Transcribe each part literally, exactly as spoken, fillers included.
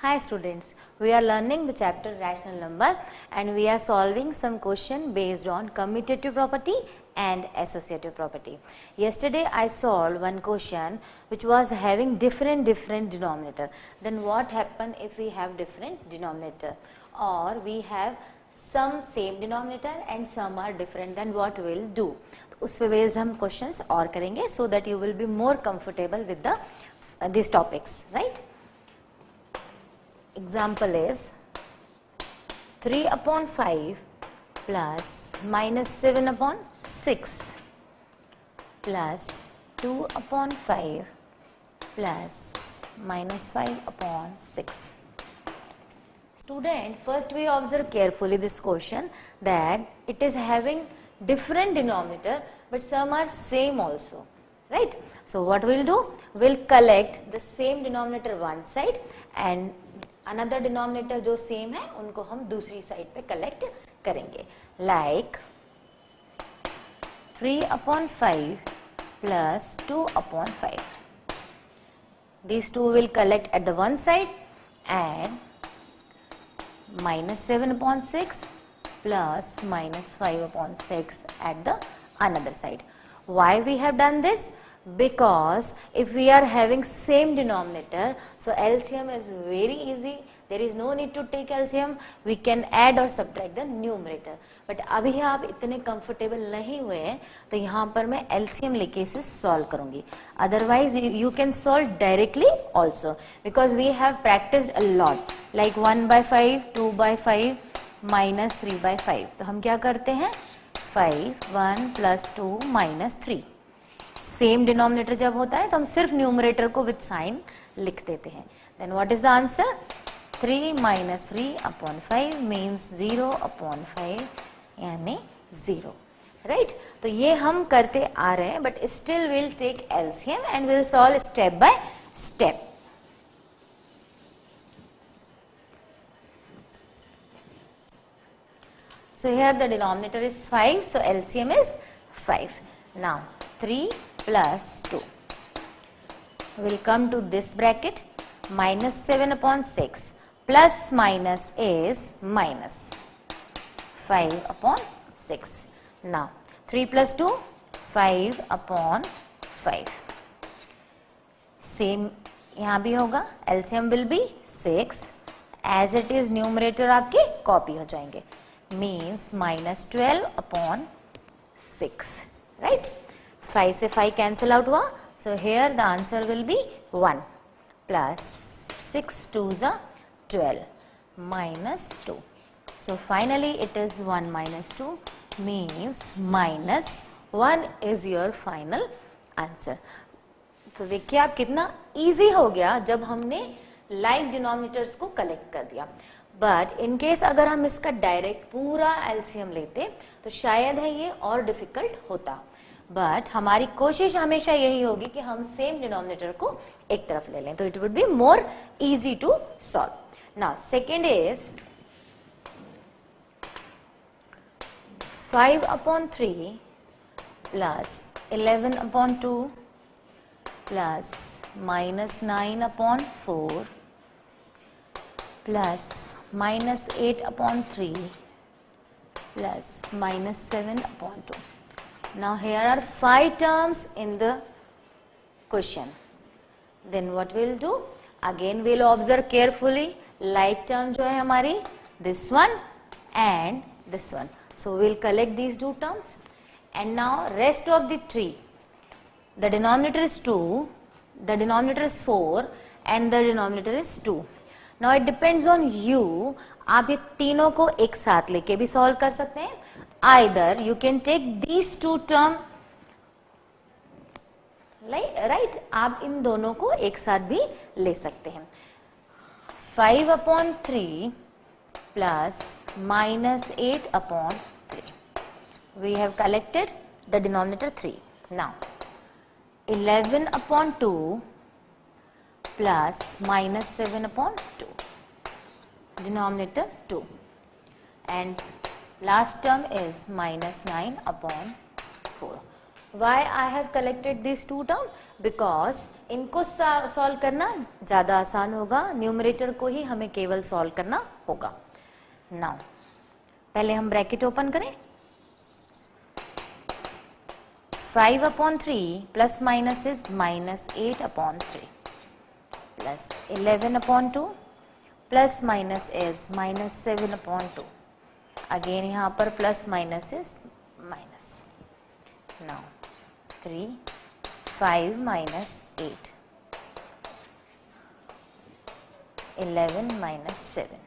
Hi students, we are learning the chapter rational number and we are solving some question based on commutative property and associative property. Yesterday I solved one question which was having different different denominator. Then what happen if we have different denominator or we have some same denominator and some are different, then what we will do? उस पे based हम questions और करेंगे so that you will be more comfortable with the uh, these topics, right? Example is three upon five plus minus seven upon six plus two upon five plus minus five upon six. Student, first we observe carefully this question that it is having different denominator but some are same also, right? So what we'll do? We'll collect the same denominator one side and another denominator जो same है उनको हम दूसरी side पे collect करेंगे. Like three upon five plus two upon five. These two will collect at the one side and minus seven upon six plus minus five upon six at the another side. Why we have done this? Because if we are having same denominator, so L C M is very easy. There is no need to take L C M. We can add or subtract the numerator. But अभी आप इतने comfortable नहीं हुए हैं, तो यहाँ पर मैं L C M लेके इसे solve करूँगी. Otherwise, you can solve directly also because we have practiced a lot. Like one by five, two by five, minus three by five. तो हम क्या करते हैं? five, one plus two minus three. Same denominator जब होता है तो हम सिर्फ न्यूमरेटर को विद साइन लिख देते हैं. Then what is the answer? Three minus three upon five means zero upon five यानी जीरो, राइट? तो ये हम करते आ रहे हैं but still will take LCM and will solve step by step. So here the denominator is five, so L C M is five. Now three plus two will come to this bracket. Minus seven upon six plus minus is minus five upon six. Now three plus two, five upon five. Same यहाँ भी होगा. L C M will be six. As it is numerator आपके copy हो जाएंगे. Means minus twelve upon six, right? five से five cancel out हुआ, so here the answer will be one plus six twos are twelve minus two. So finally it is one minus two means minus one is your final answer. तो देखिए आप कितना easy हो गया जब हमने like denominators को collect कर दिया. बट इन केस अगर हम इसका डायरेक्ट पूरा एलसीएम लेते तो शायद है ये और डिफिकल्ट होता. बट हमारी कोशिश हमेशा यही होगी कि हम सेम डिनोमिनेटर को एक तरफ ले लें, तो it would be more easy to solve. Now second is five upon three plus eleven upon two plus minus nine upon four plus minus eight upon three plus minus seven upon two. Now here are five terms in the question. Then what we'll do? Again we'll observe carefully. Like term जो है हमारी this one and this one. So we'll collect these two terms. And now rest of the three. The denominator is two, the denominator is four and the denominator is two. Now it depends on you. आप ये तीनों को एक साथ लेके भी solve कर सकते हैं. Either you can take these two term, right? आप इन दोनों को एक साथ भी ले सकते हैं. five upon three plus minus eight upon three. We have collected the denominator three. Now eleven upon two plus minus seven upon two, denominator two, and last term is minus nine upon four. Why I have collected these two terms? Because इनको solve करना ज्यादा आसान होगा, numerator को ही हमें केवल solve करना होगा। नाउ पहले हम ब्रैकेट ओपन करें, five upon three plus minus is minus eight upon three plus eleven upon two plus minus is minus seven upon two, again यहाँ पर plus minus is minus. Now three five minus eight, eleven minus seven,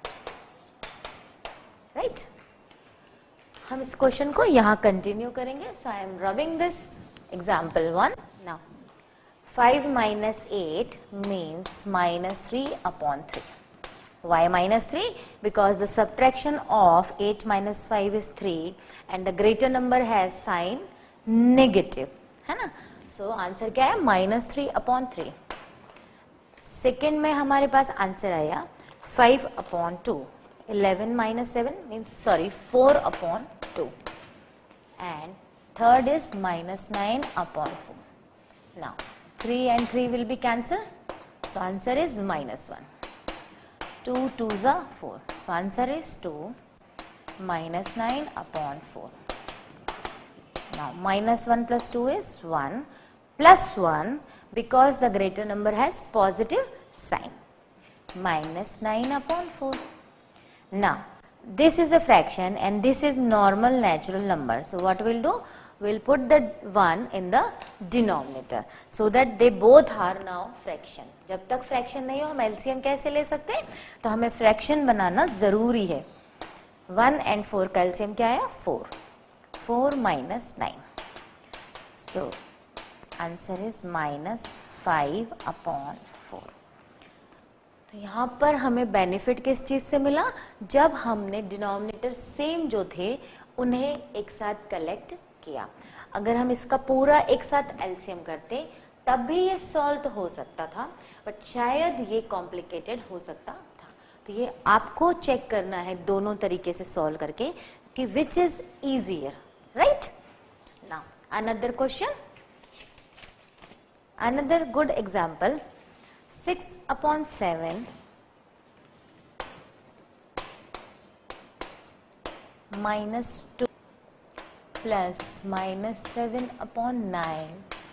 right. हम इस question को यहाँ continue करेंगे। So I am rubbing this example one. Now five minus eight means minus three upon three. Why minus three? Because the subtraction of eight minus five is three and the greater number has sign negative, है ना। So answer क्या है? Minus three upon three. Second में हमारे पास answer आया five upon two, eleven minus seven means sorry four upon two, and third is minus nine upon four. Now three and three will be cancelled, so answer is minus one. two twos are four, so answer is two minus nine upon four. Now minus one plus two is one, plus one because the greater number has positive sign, minus nine upon four. Now this is a fraction and this is normal natural number, so what we'll do, we'll put the one in the denominator so that they both are now fraction. जब तक fraction नहीं हो हम L C M कैसे ले सकते हैं, तो हमें fraction बनाना जरूरी है। वन and फोर का L C M क्या है? Four, four minus nine, so answer is minus five upon four. तो यहाँ पर हमें बेनिफिट किस चीज से मिला? जब हमने डिनोमिनेटर सेम जो थे उन्हें एक साथ कलेक्ट किया। अगर हम इसका पूरा एक साथ एलसीएम करते तब भी ये सॉल्व तो हो सकता था, बट शायद ये कॉम्प्लिकेटेड हो सकता था। तो ये आपको चेक करना है दोनों तरीके से सॉल्व करके कि which is easier, right. Now another question, another good example, six upon seven minus two plus minus seven upon nine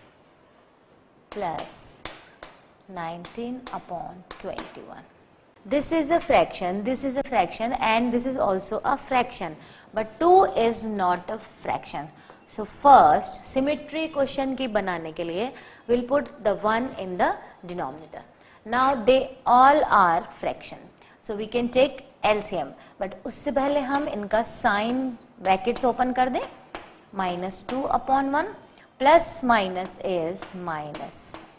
plus nineteen upon twenty-one. This is a fraction, this is a fraction and this is also a fraction, but two is not a fraction. So first symmetry question की बनाने के लिए we'll put the one in the denominator. Now they all are fraction, so we can take L C M, but उससे पहले हम इनका sign brackets open कर दें। minus two upon one plus minus is minus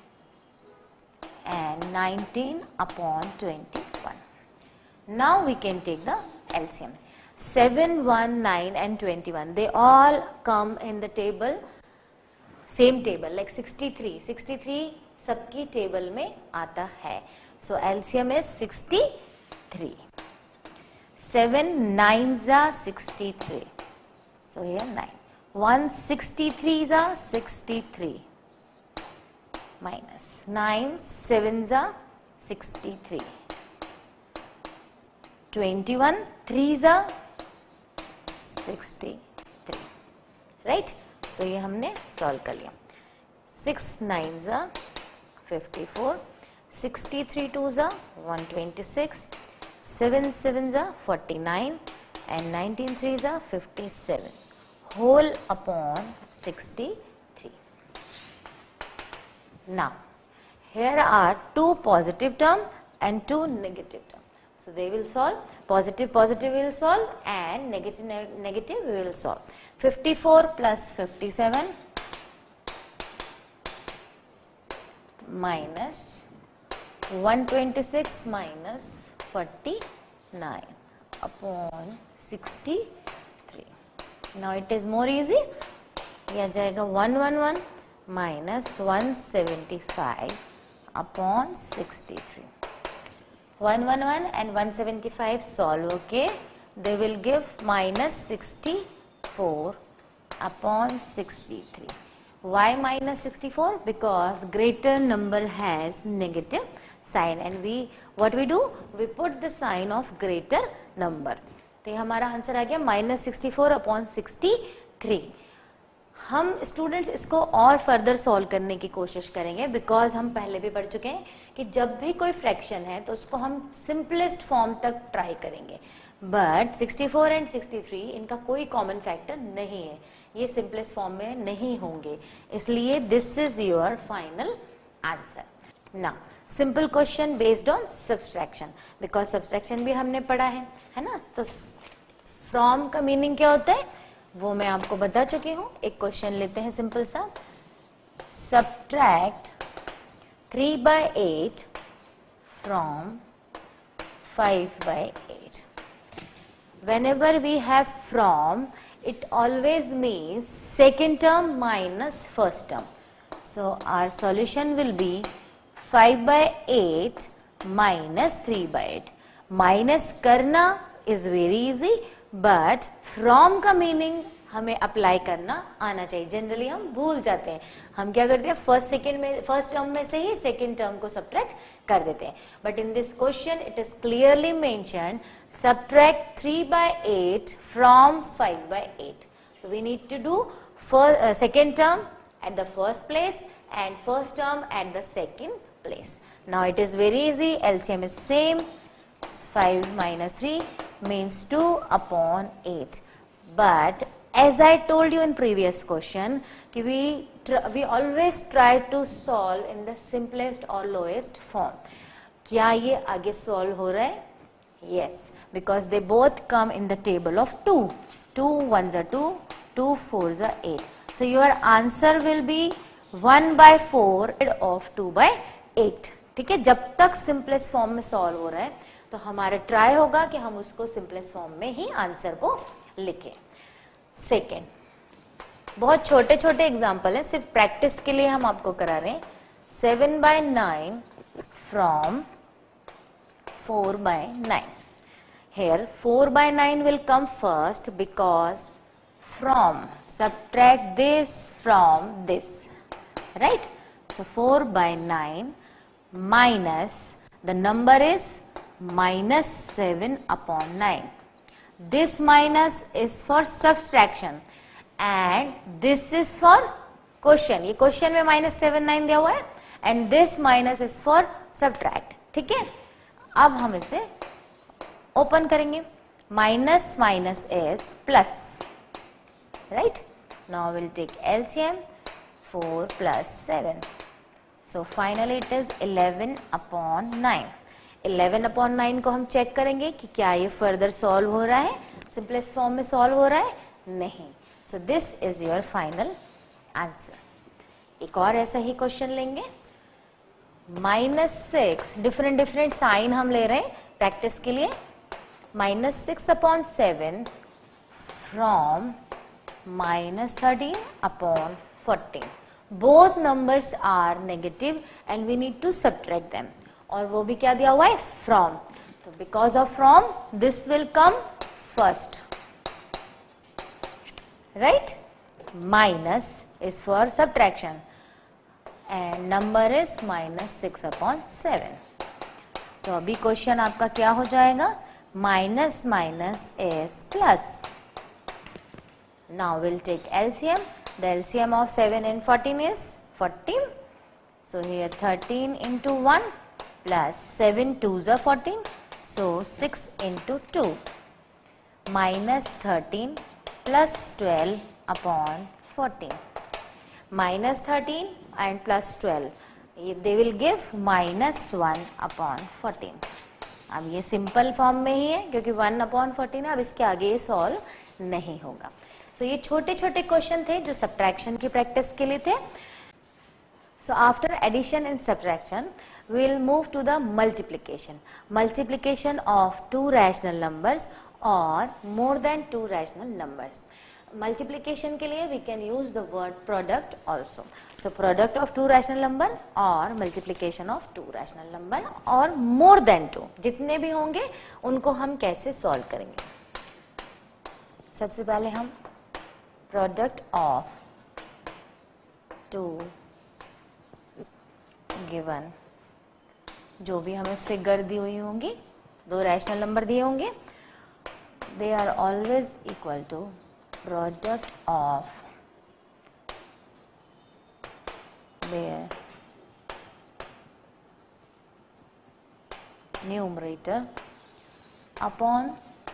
and nineteen upon twenty-one. Now we can take the L C M. seven, one, nine and twenty-one, they all come in the table, same table like sixty-three. sixty-three सबकी table में आता है, so L C M is sixty-three. seven nines are sixty-three, so here nine. one sixty-threes are sixty-three minus nine sevens are sixty-three, twenty-one threes are sixty-three, right। so ये हमने solve कर लिया। six nines are fifty-four, sixty-three twos are one twenty-six, seven sevens are forty-nine and nineteen threes are fifty-seven whole upon sixty-three. Now here are two positive term and two negative term, so they will solve, positive positive will solve and negative ne negative we will solve. fifty-four plus fifty-seven minus one twenty-six minus forty-nine upon sixty-three. Now it is more easy, यह जाएगा one eleven minus one seventy-five upon sixty-three. one eleven and one seventy-five solve, okay, they will give minus sixty-four upon sixty-three. Why minus sixty-four? Because greater number has negative sign and we what we do? We put the sign of greater number. तो ये हमारा answer आ गया minus sixty four upon sixty three. हम students इसको और further solve करने की कोशिश करेंगे बिकॉज हम पहले भी पढ़ चुके हैं कि जब भी कोई फ्रैक्शन है तो उसको हम सिंपलेस्ट फॉर्म तक ट्राई करेंगे. But sixty four and sixty three इनका कोई कॉमन फैक्टर नहीं है, ये सिंपलेस्ट फॉर्म में नहीं होंगे, इसलिए this is your final answer. Now simple question based on subtraction, because subtraction भी हमने पढ़ा है है ना. तो फ्रॉम का मीनिंग क्या होता है वो मैं आपको बता चुकी हूं. एक क्वेश्चन लेते हैं सिंपल सा. Subtract three by eight from five by eight. whenever we have from, it always means second term minus first term. So our solution will be five by eight minus three by eight. Minus करना is very easy, but from का meaning हमें apply करना आना चाहिए. Generally हम भूल जाते हैं, हम क्या करते हैं फर्स्ट सेकेंड में फर्स्ट टर्म में से ही सेकेंड टर्म को सब्ट्रैक्ट कर देते हैं. But in this question it is clearly mentioned subtract three by eight from five by eight. We need to do first second term at the first place and first term at the second place. Now it is very easy, L C M is same, five minus three means two upon eight. But as I told you in previous question, we we always try to solve in the simplest or lowest form. क्या ये आगे solve हो रहा है? Yes, because they both come in the table of two. two ones are two, two fours are eight. So your answer will be one by four of two by eight. ठीक है, जब तक simplest form में solve हो रहा है तो हमारा ट्राई होगा कि हम उसको सिंपलेस्ट फॉर्म में ही आंसर को लिखें. सेकेंड, बहुत छोटे छोटे एग्जाम्पल है, सिर्फ प्रैक्टिस के लिए हम आपको करा रहे हैं. Seven by nine from four by nine. Here four by nine will come first because from subtract this from this. Right? So four by nine minus the number is minus seven upon nine. This minus is for subtraction and this is for question. ये question में minus seven nine दिया हुआ है and this minus is for subtract. ठीक है, अब हम इसे open करेंगे. Minus minus is plus. Right? Now we'll take L C M. four plus seven. So finally it is eleven upon nine. eleven upon nine को हम check करेंगे कि क्या ये फर्दर सॉल्व हो रहा है, सिंपलेस्ट फॉर्म में सॉल्व हो रहा है, नहीं. So this is your final answer. एक और ऐसा ही क्वेश्चन लेंगे. Minus six, different different sign हम ले रहे हैं प्रैक्टिस के लिए. Minus six upon seven from minus thirteen upon fourteen. Both numbers are negative and we need to subtract them. और वो भी क्या दिया हुआ है from. तो because of from this will come first. Right? Minus is for subtraction and number is minus six upon seven. So अभी question आपका क्या हो जाएगा? Minus minus is plus. Now we'll take L C M. The L C M of seven and fourteen is fourteen. So here thirteen into one plus seven twos are fourteen. So six into two minus thirteen plus twelve upon fourteen. Minus thirteen and plus twelve. They will give minus one upon fourteen. अब ये simple form में ही है क्योंकि one upon fourteen है. अब इसके आगे ये सॉल्व नहीं होगा. तो ये छोटे छोटे क्वेश्चन थे जो सब्ट्रैक्शन की प्रैक्टिस के लिए थे. So after addition and subtraction we will move to the multiplication. Multiplication of two rational numbers और more than two rational numbers. Multiplication के लिए we can use the word product also. So product of two rational number और multiplication of two rational number और more than to, जितने भी होंगे उनको हम कैसे सॉल्व करेंगे. सबसे पहले हम product of टू गिवन, जो भी हमें फिगर दी हुई होंगी, दो रैशनल नंबर दिए होंगे, they are always equal to product of their numerator upon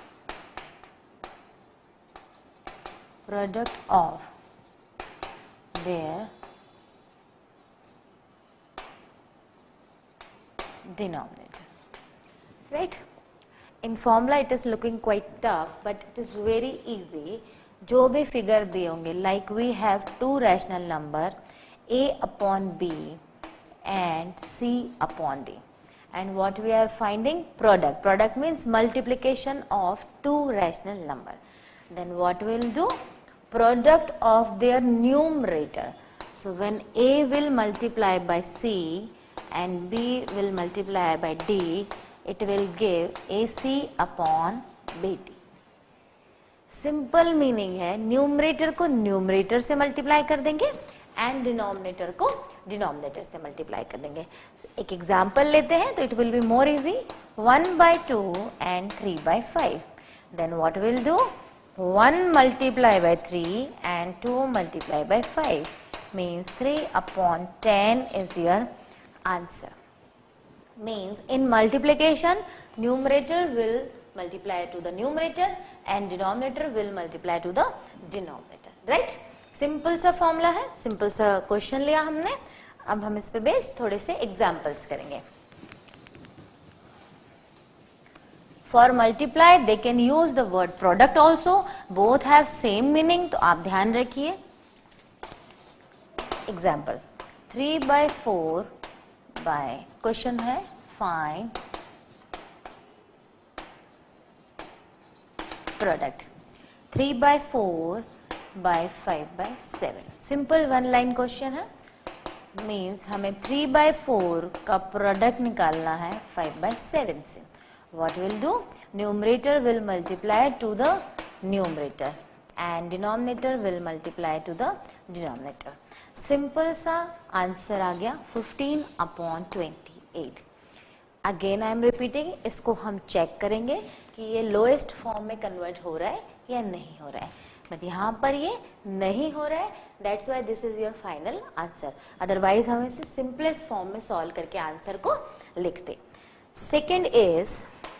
product of their denominator, right? In formula it is looking quite tough, but it is very easy. जो भी फिगर दिए होंगे, like we have two rational number a upon b and c upon d, and what we are finding, product. Product means multiplication of two rational number. Then what we'll do, product of their numerator. So when a will multiply by c and b will multiply by d, it will give ac upon bt. Simple meaning है, numerator को numerator से multiply कर देंगे and denominator को denominator से multiply कर देंगे. एक एग्जांपल लेते हैं तो it will be more easy. One by two and three by five. Then what will do, one multiply by three and two multiply by five means three upon ten is your answer. Means in multiplication, numerator will multiply to the numerator and denominator will multiply to the denominator. Right? Simple सा formula है, simple सा question लिया हमने. अब हम इस पे based थोड़े से एग्जाम्पल्स करेंगे. For multiply they can use the word product also. Both have same meaning, तो आप ध्यान रखिए. Example, three by four by, question है find product. Three by four by five by seven. Simple one line question है. Means हमें three by four का product निकालना है फाइव बाय सेवन से. What will do, numerator will multiply to the numerator and denominator will multiply to the denominator. Simple सा answer आ गया fifteen upon twenty eight. Again I am repeating, इसको हम check करेंगे कि ये लोएस्ट फॉर्म में कन्वर्ट हो रहा है या नहीं हो रहा है. बट यहाँ पर ये नहीं हो रहा है, that's why this is your final answer. Otherwise हम इसे सिंपलेस्ट फॉर्म में सॉल्व करके आंसर को लिखते. Second is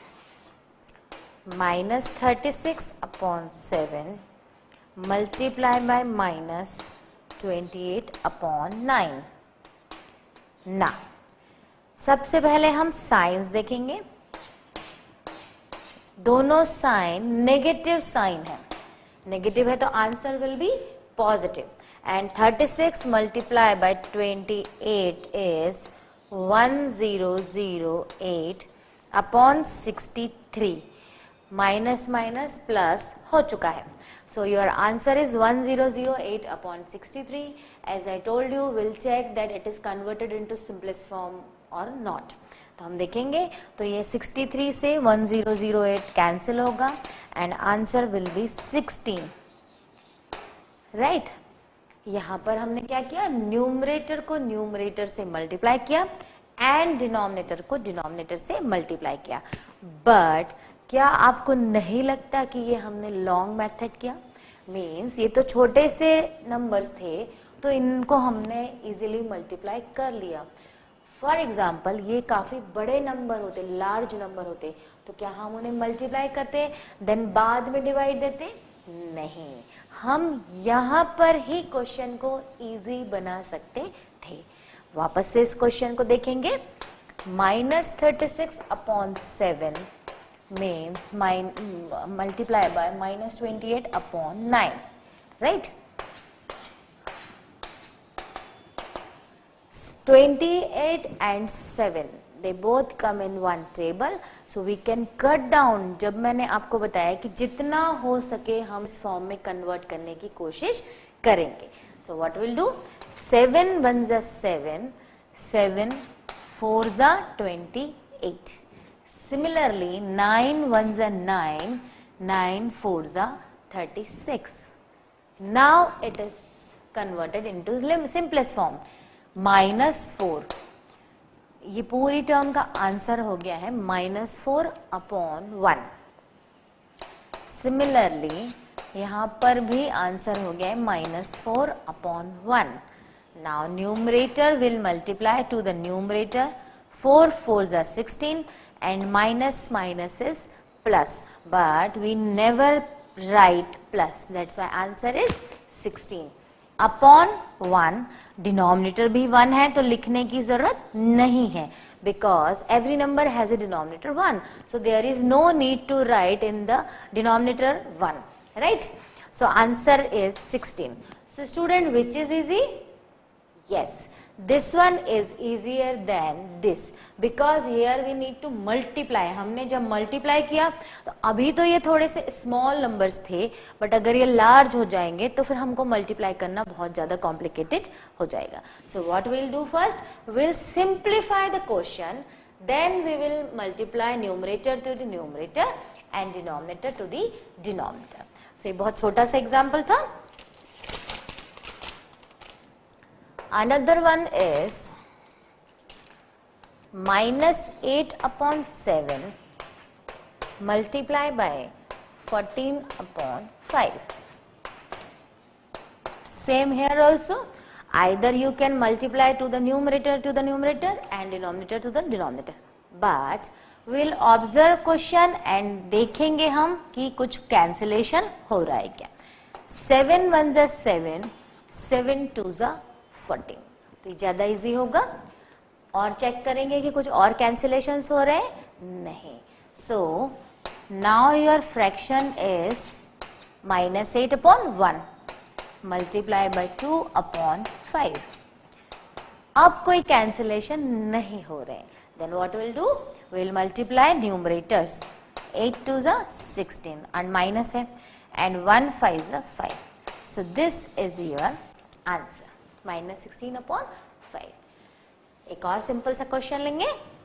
minus thirty six upon seven multiply by minus twenty eight upon nine. ना सबसे पहले हम साइंस देखेंगे. दोनों साइन नेगेटिव साइन है. नेगेटिव है तो answer will be positive. And thirty six multiply by twenty eight is one zero zero eight upon sixty three. Minus minus plus हो चुका है. So your answer is one thousand eight upon sixty-three. As I told you, we'll check that it is converted into simplest form or not. तो हम देखेंगे तो ये sixty three से one thousand eight cancel होगा and answer will be sixteen. Right? यहाँ पर हमने क्या किया, न्यूमरेटर को न्यूमरेटर से मल्टीप्लाई किया एंड डिनोमिनेटर को डिनोमिनेटर से मल्टीप्लाई किया. बट क्या आपको नहीं लगता कि ये हमने लॉन्ग मेथड किया? मीन्स ये तो छोटे से नंबर्स थे तो इनको हमने इजीली मल्टीप्लाई कर लिया. फॉर एग्जाम्पल ये काफी बड़े नंबर होते, लार्ज नंबर होते, तो क्या हम उन्हें मल्टीप्लाई करते देन बाद में डिवाइड देते? नहीं, हम यहाँ पर ही क्वेश्चन को इजी बना सकते थे. वापस से इस क्वेश्चन को देखेंगे. Minus thirty six upon seven means min multiply by minus twenty-eight upon nine, right? twenty-eight and seven they both come in one table, so we can cut down. जब मैंने आपको बताया कि जितना हो सके हम इस फॉर्म में कन्वर्ट करने की कोशिश करेंगे. So what we'll do, seven ones are seven, seven fours are twenty-eight. Similarly, nine ones are nine, nine fours are thirty-six. Now it is converted into simplest form minus four, ये पूरी term का answer हो गया है minus four upon one. Similarly यहाँ पर भी answer हो गया है minus four upon one. Now numerator will multiply to the numerator, four four are sixteen and minus minus is plus, but we never write plus, that's why answer is sixteen upon one। Denominator भी one है तो लिखने की जरूरत नहीं है, because every number has a denominator one, so there is no need to write in the denominator one, right? So answer is sixteen. So student, which is easy? Yes, this one is easier than this, because here we need to multiply। हमने जब multiply किया तो अभी तो ये थोड़े से small numbers थे, but अगर ये large हो जाएंगे तो फिर हमको multiply करना बहुत ज़्यादा complicated हो जाएगा। So what we'll do first, we'll simplify the question, then we will multiply numerator to the numerator and denominator to the denominator। So ये बहुत छोटा सा example था। Another one is minus eight upon seven multiply by fourteen upon five. Same here also, either you can multiply to the numerator to the numerator and denominator to the denominator, but we'll observe question and देखेंगे हम कि कुछ cancellation हो रहा है क्या। seven ones are seven, seven twos are fourteen, तो ज्यादा इजी होगा। और चेक करेंगे कि कुछ और कैंसिलेशंस हो रहे हैं, नहीं। So now your fraction is minus eight upon one multiply by two upon five. अब कोई कैंसिलेशन नहीं हो रहे, then what will do, will multiply numerators, eight two जा सिक्सटीन एंड माइनस है, एंड वन फाइव जा five. So this is your answer, minus sixteen upon five. एक और सिंपल सा क्वेश्चन लेंगे।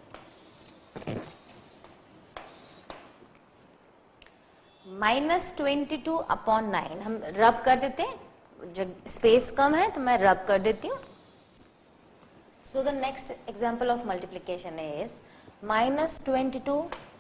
Minus twenty two upon nine हम rub कर देते हैं, जब स्पेस कम है तो मैं रब कर देती हूँ। So the next example of multiplication is minus twenty two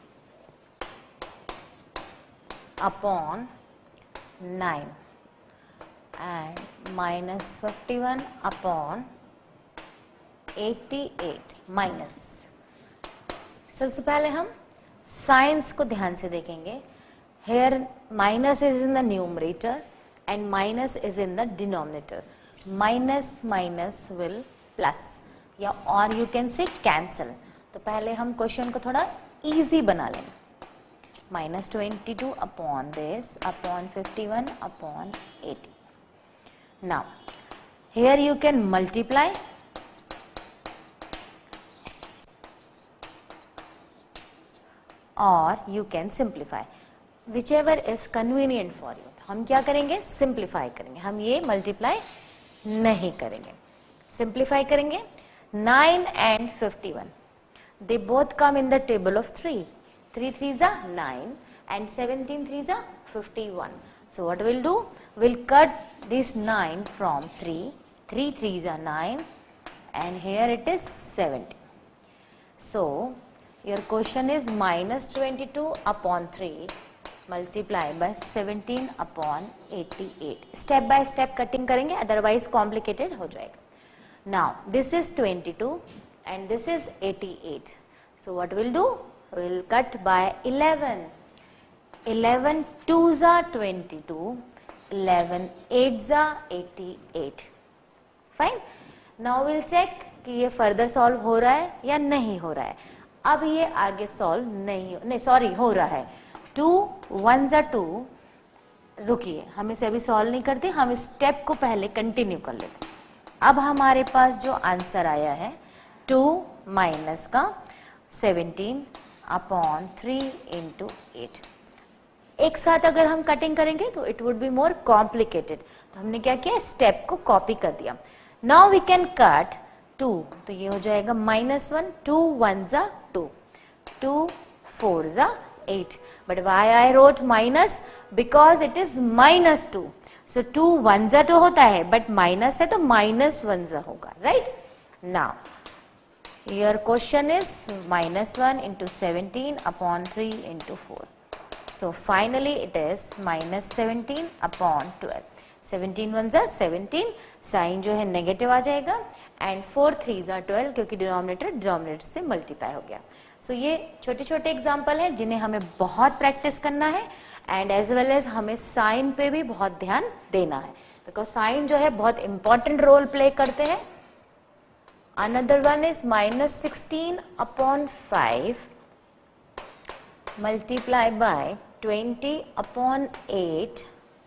upon nine and minus fifty-one upon eighty-eight minus। सबसे पहले हम साइंस को ध्यान से देखेंगे। Here minus is in the numerator and minus is in the denominator. Minus minus will plus, या और you can say cancel। तो पहले हम क्वेश्चन को थोड़ा इजी बना लेंगे। minus twenty two upon this upon fifty-one upon eighty। Now here you can multiply or you can simplify, whichever is convenient for you। हम क्या करेंगे, simplify करेंगे, हम ये multiply नहीं करेंगे, simplify करेंगे। nine and fifty-one, they both come in the table of three, three threes are nine and seventeen threes are fifty-one। So what we'll do, we'll cut this nine from three, three threes are nine and here it is seventy। So your question is minus twenty-two upon three multiply by seventeen upon eighty-eight। Step by step cutting करेंगे, otherwise complicated हो जाएगा। Now this is twenty-two and this is eighty-eight। So what we'll do, we'll cut by eleven। eleven twos are twenty-two, eleven eights are eighty-eight। Fine। Now we'll check कि ये further solve हो रहा है या नहीं हो रहा है। अब ये आगे solve नहीं नहीं सॉरी हो रहा है। two ones are two, रुकिए हम इसे अभी solve नहीं करते, हम इस step को पहले continue कर लेते। अब हमारे पास जो आंसर आया है two माइनस का seventeen upon three into eight. एक साथ अगर हम कटिंग करेंगे तो it would be more complicated, तो हमने क्या किया, स्टेप को कॉपी कर दिया। Now we can cut two, तो ये हो जाएगा माइनस वन, टू वन जा टू, टू फोर जा eight, but why I wrote minus, because it is minus two, so two one जा तो होता है बट माइनस है तो माइनस वन जा होगा, right. Now your question is minus one into seventeen upon three into four, so finally it is minus seventeen upon twelve. Seventeen one जा seventeen, sign जो है नेगेटिव आ जाएगा, एंड फोर थ्री जा twelve क्योंकि denominator denominator से multiply हो गया। सो so, ये छोटे छोटे एग्जाम्पल हैं जिन्हें हमें बहुत प्रैक्टिस करना है, एंड एज वेल एज हमें साइन पे भी बहुत ध्यान देना है, बिकॉज साइन जो है बहुत इंपॉर्टेंट रोल प्ले करते हैं। Another one is minus sixteen upon five multiply by twenty upon eight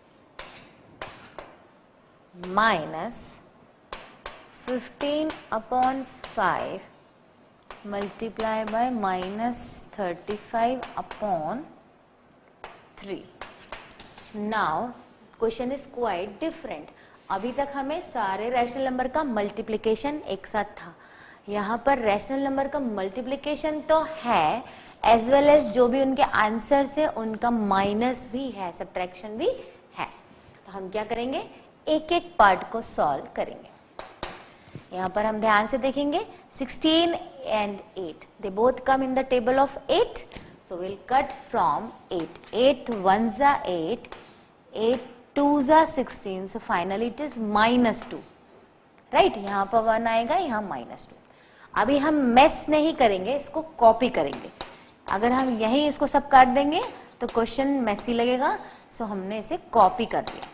minus fifteen upon five multiply by minus thirty-five upon three. Now question is quite different. अभी तक हमें सारे rational number का multiplication एक साथ था, यहाँ पर रैशनल नंबर का मल्टीप्लिकेशन तो है एज वेल एज जो भी उनके आंसर्स है उनका माइनस भी है, सब्ट्रैक्शन भी है। तो हम क्या करेंगे, एक एक पार्ट को सॉल्व करेंगे। यहाँ पर हम ध्यान से देखेंगे sixteen and eight, they both come in the table of eight, so we'll cut from eight. eight ones are eight, eight twos are sixteen, so finally it is minus two, right? यहाँ पर one आएगा, यहाँ minus two। अभी हम mess नहीं करेंगे, इसको copy करेंगे। अगर हम यहीं इसको सब काट देंगे तो क्वेश्चन मेसी लगेगा, सो so हमने इसे कॉपी कर दिया।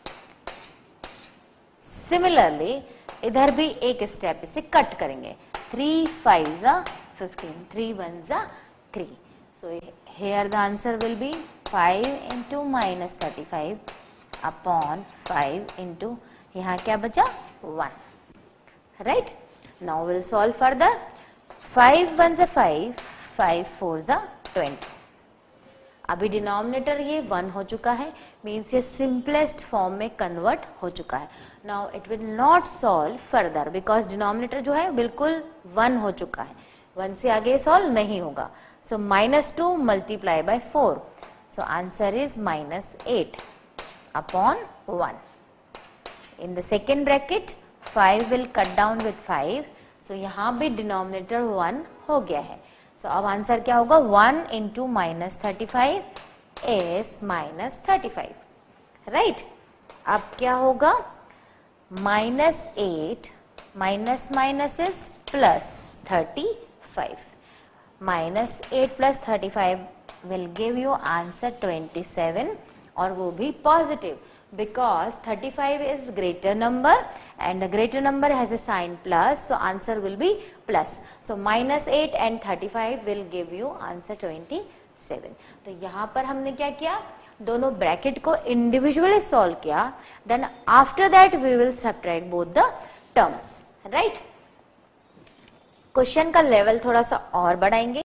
सिमिलरली इधर भी एक स्टेप इसे कट करेंगे। थ्री फाइव जा फिफ्टीन, थ्री वन जा three, so here the answer will be five into minus thirty-five upon five into यहाँ क्या बचा one, right? Now we'll solve further. five ones are five, five fours are twenty. अभी denominator ये one हो चुका है, means ये simplest form में कन्वर्ट हो चुका है। Now it will not solve further because denominator जो है बिल्कुल वन हो चुका है, वन से आगे सॉल्व नहीं होगा। So minus two multiply by four, so answer is minus eight upon one. In the second bracket five will cut down with five, so यहाँ भी डिनोमिनेटर वन हो गया है। सो so, अब आंसर क्या होगा, one into minus thirty five is minus thirty five, right. अब क्या होगा, minus eight minus minus is plus thirty five, minus eight plus thirty five will give you answer twenty seven, और वो भी positive because thirty-five is greater number and the greater number has a sign plus, so answer will be plus. So minus eight and thirty-five will give you answer twenty-seven. तो यहाँ पर हमने क्या किया, दोनों ब्रैकेट को इंडिविजुअली सॉल्व किया, then after that we will subtract both the terms, right? Question का लेवल थोड़ा सा और बढ़ाएंगे।